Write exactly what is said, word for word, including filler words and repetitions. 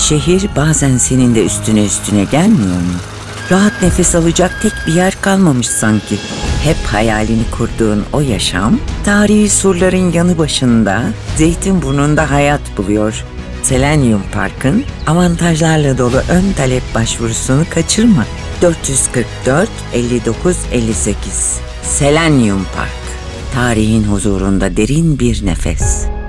Şehir bazen senin de üstüne üstüne gelmiyor mu? Rahat nefes alacak tek bir yer kalmamış sanki. Hep hayalini kurduğun o yaşam, tarihi surların yanı başında, Zeytinburnu'nda hayat buluyor. Selenyum Park'ın avantajlarla dolu ön talep başvurusunu kaçırma. dört yüz kırk dört elli dokuz elli sekiz Selenyum Park. Tarihin huzurunda derin bir nefes.